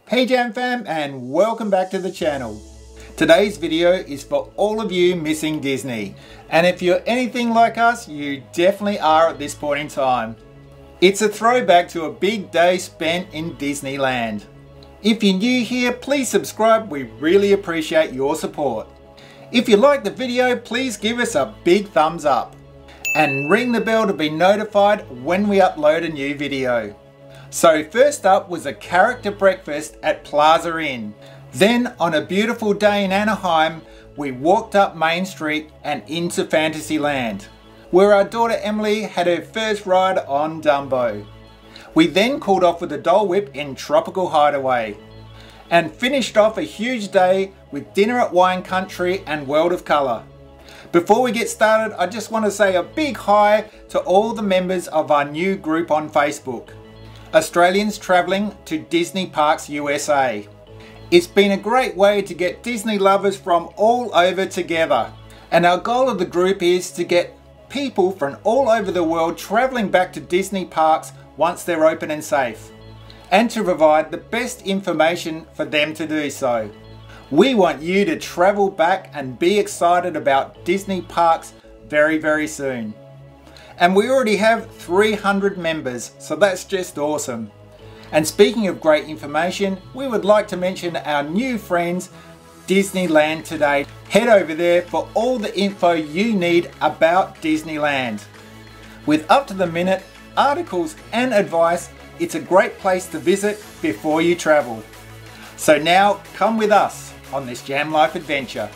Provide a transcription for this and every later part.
Hey Jam Fam, and welcome back to the channel. Today's video is for all of you missing Disney, and if you're anything like us, you definitely are at this point in time. It's a throwback to a big day spent in Disneyland. If you're new here, please subscribe, we really appreciate your support. If you like the video, please give us a big thumbs up and ring the bell to be notified when we upload a new video. So first up was a character breakfast at Plaza Inn. Then on a beautiful day in Anaheim, we walked up Main Street and into Fantasyland, where our daughter Emily had her first ride on Dumbo. We then cooled off with a Dole Whip in Tropical Hideaway and finished off a huge day with dinner at Wine Country and World of Colour. Before we get started, I just want to say a big hi to all the members of our new group on Facebook, Australians Travelling to Disney Parks USA. It's been a great way to get Disney lovers from all over together, and our goal of the group is to get people from all over the world travelling back to Disney parks once they're open and safe, and to provide the best information for them to do so. We want you to travel back and be excited about Disney parks very, very soon. And we already have 300 members, so that's just awesome. And speaking of great information, we would like to mention our new friends, Disneyland Today. Head over there for all the info you need about Disneyland. With up-to-the-minute articles and advice, it's a great place to visit before you travel. So now, come with us on this Jam Life adventure.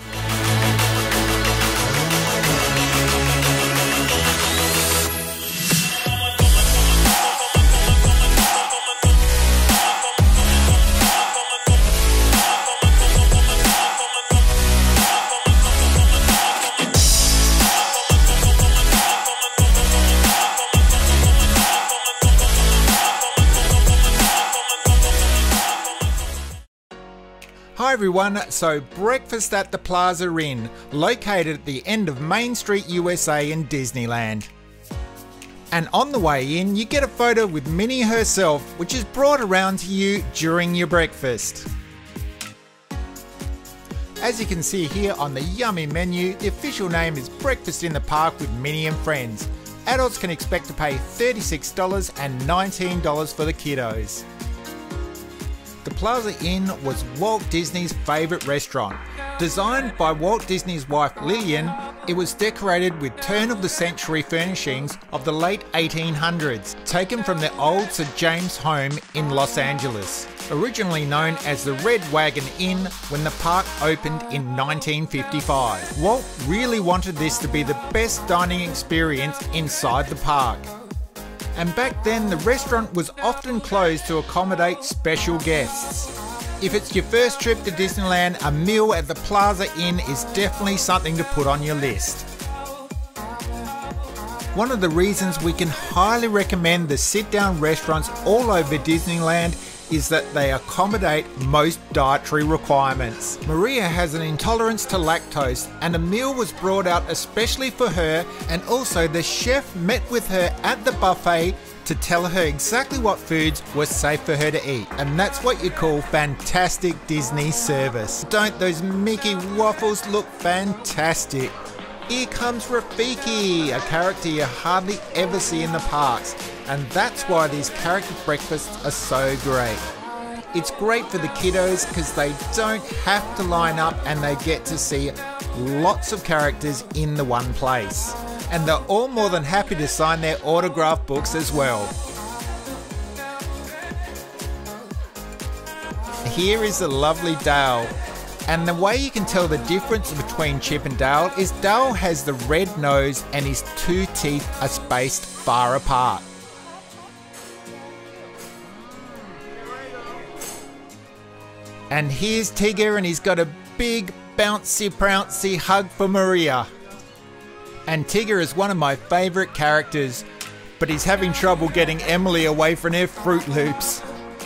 Hi everyone, so breakfast at the Plaza Inn, located at the end of Main Street USA in Disneyland. And on the way in, you get a photo with Minnie herself, which is brought around to you during your breakfast. As you can see here on the yummy menu, the official name is Breakfast in the Park with Minnie and Friends. Adults can expect to pay $36 and $19 for the kiddos. The Plaza Inn was Walt Disney's favourite restaurant. Designed by Walt Disney's wife Lillian, it was decorated with turn-of-the-century furnishings of the late 1800s, taken from the old St. James home in Los Angeles, originally known as the Red Wagon Inn when the park opened in 1955. Walt really wanted this to be the best dining experience inside the park. And back then, the restaurant was often closed to accommodate special guests. If it's your first trip to Disneyland, a meal at the Plaza Inn is definitely something to put on your list. One of the reasons we can highly recommend the sit-down restaurants all over Disneyland is that they accommodate most dietary requirements. Maria has an intolerance to lactose, and a meal was brought out especially for her, and also the chef met with her at the buffet to tell her exactly what foods were safe for her to eat. And that's what you call fantastic Disney service. Don't those Mickey waffles look fantastic? Here comes Rafiki, a character you hardly ever see in the parks, and that's why these character breakfasts are so great. It's great for the kiddos because they don't have to line up and they get to see lots of characters in the one place. And they're all more than happy to sign their autograph books as well. Here is the lovely Dale. And the way you can tell the difference between Chip and Dale is Dale has the red nose and his two teeth are spaced far apart. And here's Tigger, and he's got a big bouncy prouncy hug for Maria. And Tigger is one of my favourite characters, but he's having trouble getting Emily away from her Fruit Loops.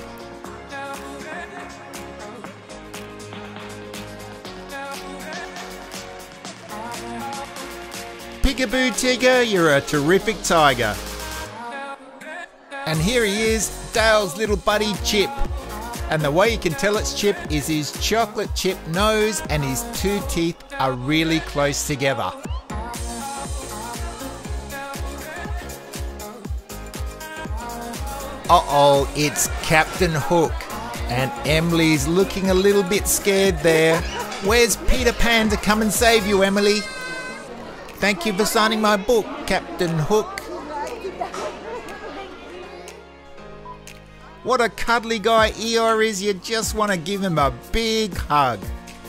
Peekaboo Tigger, you're a terrific tiger. And here he is, Dale's little buddy Chip. And the way you can tell it's Chip is his chocolate chip nose and his two teeth are really close together. Uh-oh, it's Captain Hook. And Emily's looking a little bit scared there. Where's Peter Pan to come and save you, Emily? Thank you for signing my book, Captain Hook. What a cuddly guy Eeyore is, you just want to give him a big hug.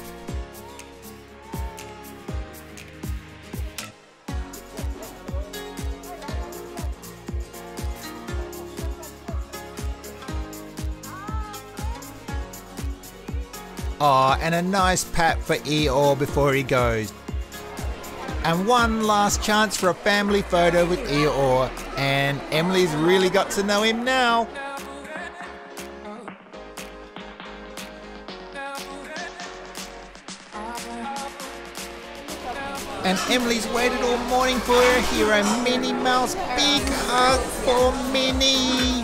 Aw, and a nice pat for Eeyore before he goes. And one last chance for a family photo with Eeyore, and Emily's really got to know him now. And Emily's waited all morning for her hero, Minnie Mouse. Big hug for Minnie.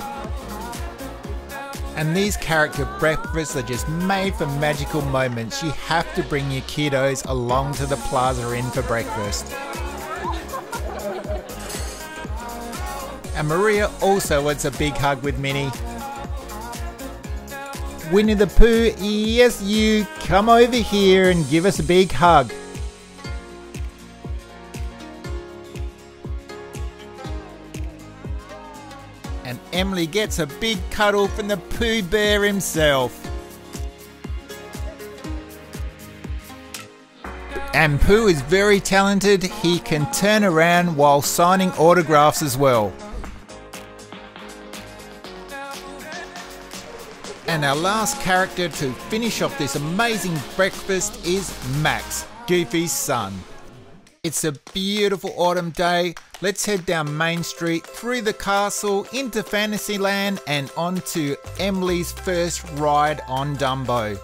And these character breakfasts are just made for magical moments. You have to bring your kiddos along to the Plaza Inn for breakfast. And Maria also wants a big hug with Minnie. Winnie the Pooh, yes you, come over here and give us a big hug. And Emily gets a big cuddle from the Pooh Bear himself. And Pooh is very talented, he can turn around while signing autographs as well. And our last character to finish off this amazing breakfast is Max, Goofy's son. It's a beautiful autumn day. Let's head down Main Street, through the castle, into Fantasyland and onto Emily's first ride on Dumbo.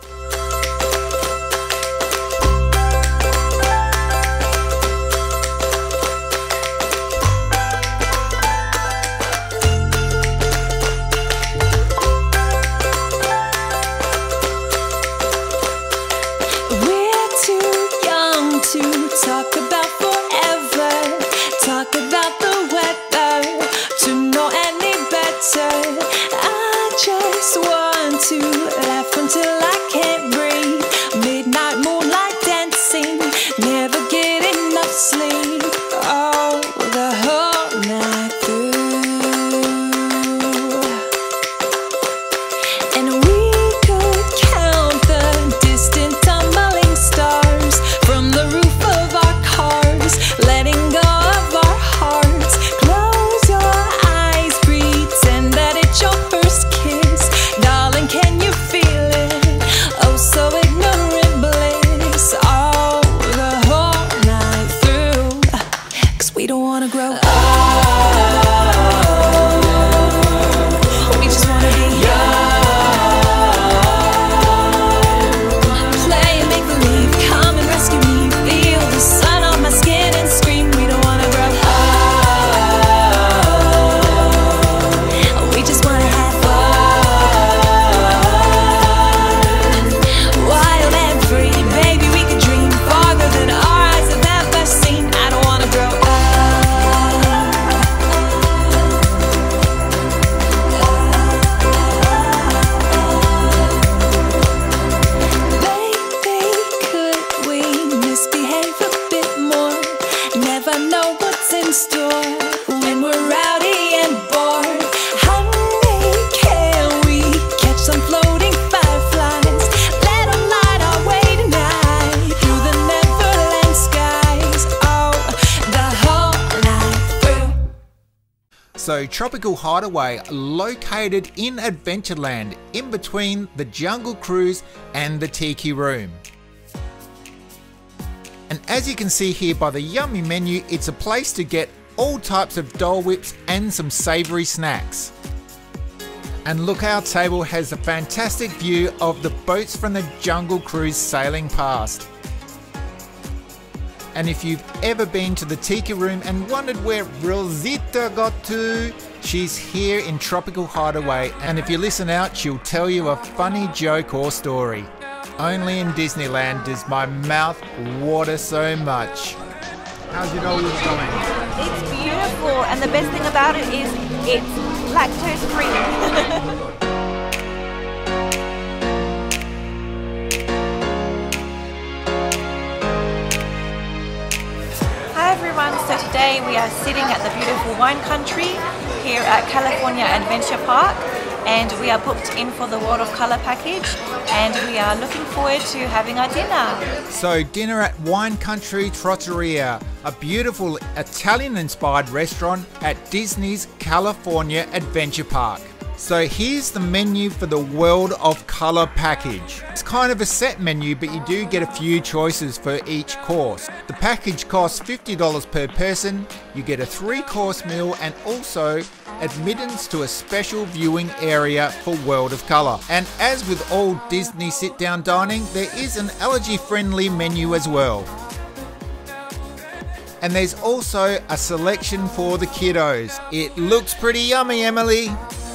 We're too young to talk about forever. Talk about the weather to know any better. I just want to laugh until I can't breathe. Midnight moonlight dancing, never get enough sleep. Oh, the whole night through. And we could count the distant tumbling stars from the roof of our cars, letting go of our hearts. Close your eyes, pretend that it's your first kiss. Darling, can you feel it? Oh, so ignorant bliss. Oh, the whole night through. 'Cause we don't wanna grow up. We just wanna be young. Play and make believe, come and rescue me. Feel the sun on my skin and scream. We don't wanna grow up. We just wanna have fun. Wild and free, baby, we could dream farther than our eyes have ever seen. I don't wanna grow up. Baby, could we misbehave a bit more? Never know what's in store when we're rowdy and bored. Honey, can we catch some floating fireflies? Let 'em light our way tonight through the Neverland skies. Oh, the whole night through. So Tropical Hideaway, located in Adventureland, in between the Jungle Cruise and the Tiki Room. And as you can see here by the yummy menu, it's a place to get all types of Dole Whips and some savoury snacks. And look, our table has a fantastic view of the boats from the Jungle Cruise sailing past. And if you've ever been to the Tiki Room and wondered where Rosita got to, She's here in Tropical Hideaway, and if you listen out, she'll tell you a funny joke or story. Only in Disneyland does my mouth water so much. How's it all going? It's beautiful, and the best thing about it is it's lactose free. Hi everyone, so today we are sitting at the beautiful wine country here at California Adventure Park, and we are booked in for the World of Color package, and we are looking forward to having our dinner. So dinner at Wine Country Trattoria, a beautiful Italian-inspired restaurant at Disney's California Adventure Park. So here's the menu for the World of Color package. It's kind of a set menu, but you do get a few choices for each course. The package costs $50 per person. You get a 3-course meal and also admittance to a special viewing area for World of Color. And as with all Disney sit-down dining, there is an allergy-friendly menu as well. And there's also a selection for the kiddos. It looks pretty yummy, Emily.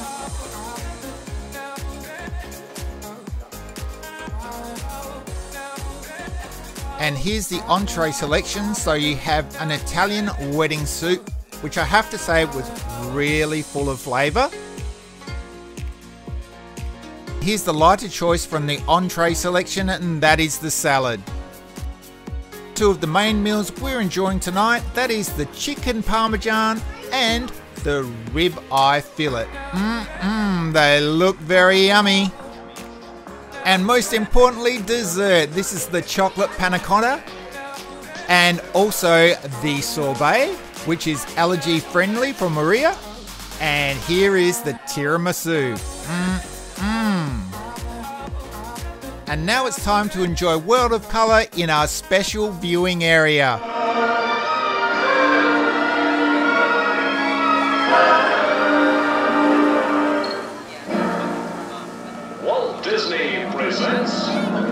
And here's the entree selection. So you have an Italian wedding soup, which I have to say was really full of flavour. Here's the lighter choice from the entree selection, and that is the salad. Two of the main meals we're enjoying tonight, that is the chicken parmesan and the rib eye fillet. They look very yummy. And most importantly, dessert. This is the chocolate panna cotta and also the sorbet, which is allergy friendly from Maria. And here is the tiramisu. And now it's time to enjoy World of Color in our special viewing area. Walt Disney presents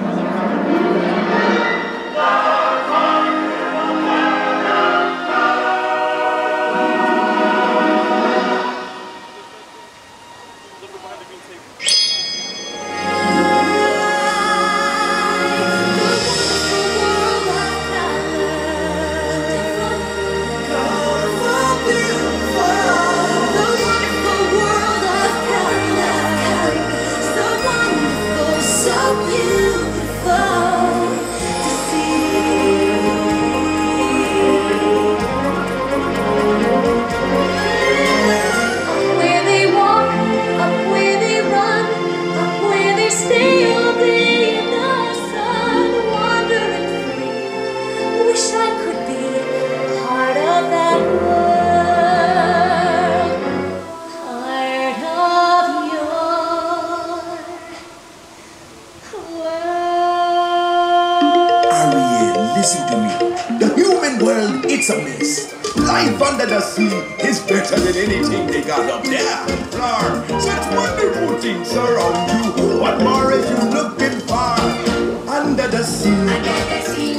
listen to me. The human world, it's a mess. Life under the sea is better than anything they got up there. Floor, such wonderful things surround you. What more are you looking for? Under the sea. Under the sea.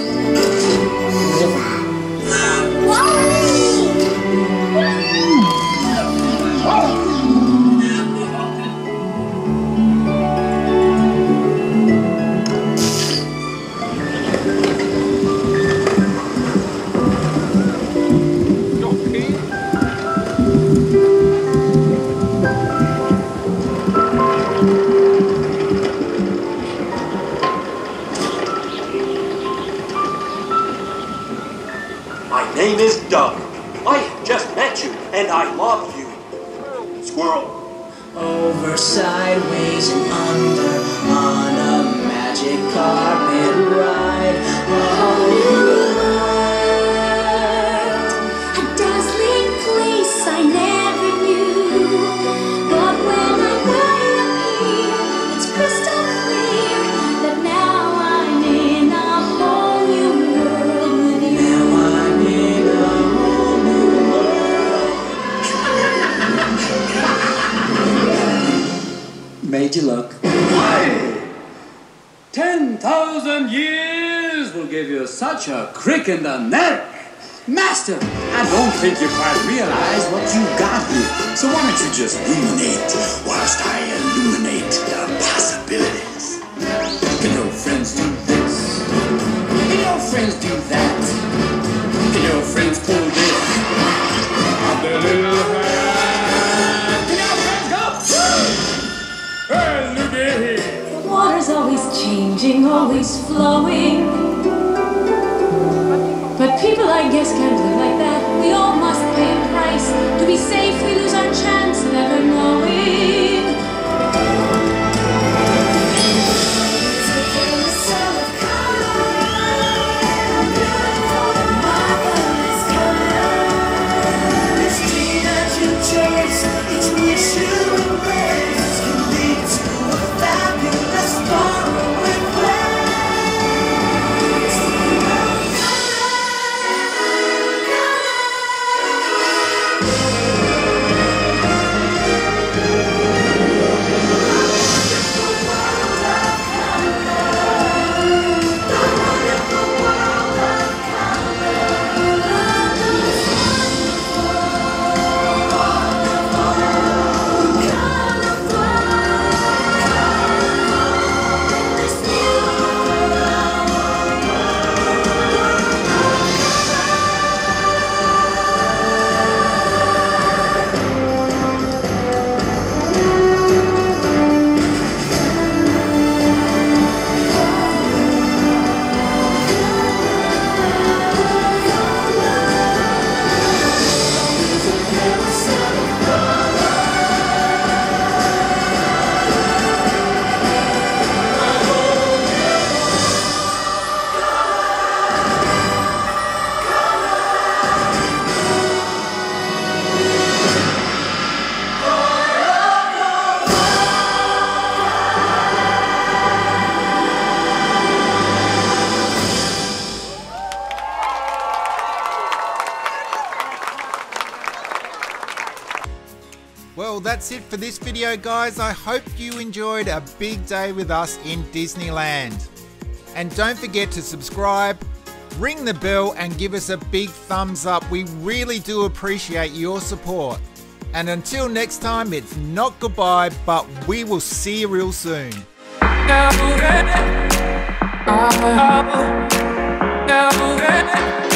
My name is Doug. I just met you, and I love you. Squirrel. Over, sideways, and under, on a magic carpet ride. A dazzling place I never knew. But when I got here, it's crystal clear that now I'm in a whole new world with you. Now I'm in a whole new world. Made you look. 10,000 years will give you such a crick in the neck. Master, I don't think you quite realize what you got here. So why don't you just ruminate whilst I illuminate the possibilities? Can your friends do this? Can your friends do that? Can your friends pull this on their little hand? Can your friends go? Hey, look at here. The water's always changing, always flowing. But people, I guess, can't live like that. We all must pay a price. To be safe, we lose our chance of ever knowing. Well, that's it for this video, guys. I hope you enjoyed a big day with us in Disneyland. And don't forget to subscribe, ring the bell and give us a big thumbs up. We really do appreciate your support. And until next time, it's not goodbye, but we will see you real soon. Now